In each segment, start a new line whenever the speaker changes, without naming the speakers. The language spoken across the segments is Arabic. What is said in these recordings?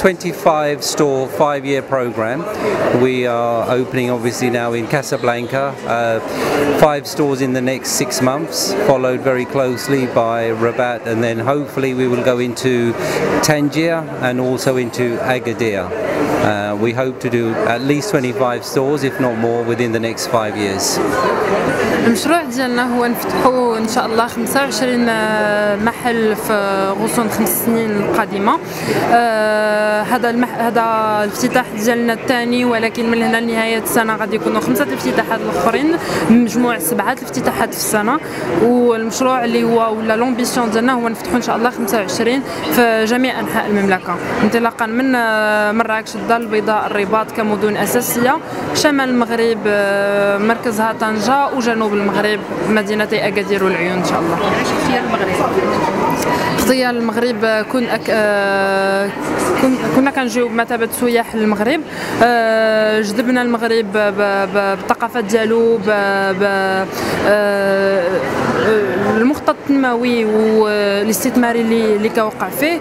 25-store 5-year program. We are opening obviously now in Casablanca, 5 stores in the next 6 months, followed very closely by Rabat, and then hopefully we will go into Tangier and also into Agadir. We hope to do at least 25 stores, if not more, within the next 5 years.
المشروع ديالنا هو نفتحوا ان شاء الله 25 محل في غصون 5 سنين القادمه. هذا الافتتاح ديالنا الثاني، ولكن من هنا لنهايه السنه غادي يكونوا 5 الافتتاحات الاخرين، مجموع 7 الافتتاحات في السنه. والمشروع اللي هو ولا لومبيسيون ديالنا هو نفتحوا ان شاء الله 25 في جميع انحاء المملكه، انطلاقا من مراكش، الدار البيضاء، الرباط كمدن اساسيه، شمال المغرب مركزها طنجه، وجنوب المغرب مدينتي اكادير والعيون ان شاء الله.
اختيار المغرب؟
اختيار المغرب كنا كنجيو بمثابه سياح للمغرب، جذبنا المغرب بالثقافات ديالو، المخطط التنموي والاستثماري اللي كوقع فيه.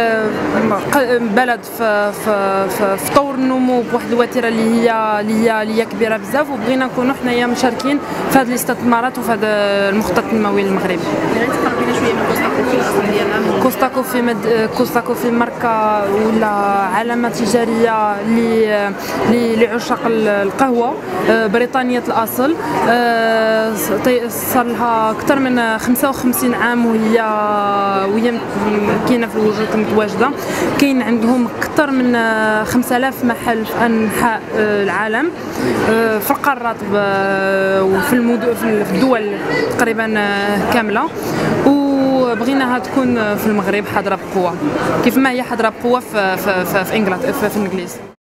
بلد في طور النمو بواحد الوتيره اللي هي كبيره بزاف، وبغينا نكونوا حنايا مشاركين في هذه الاستثمارات وفي هذا المخطط التنموي للمغرب.
تقربينا شويه من
كوستا كوفي كوستا كوفي ماركه ولا علامه تجاريه لعشاق القهوه، بريطانيه الاصل. صار لها اكثر من 55 عام وهي كاينه في الوجود متواجده. كاين عندهم اكثر من 5000 محل في انحاء العالم، في القارات وفي في الدول تقريبا كامله. وبغيناها تكون في المغرب حاضره بقوه، كيف ما هي حاضره بقوه في انجلترا، في الانجليز.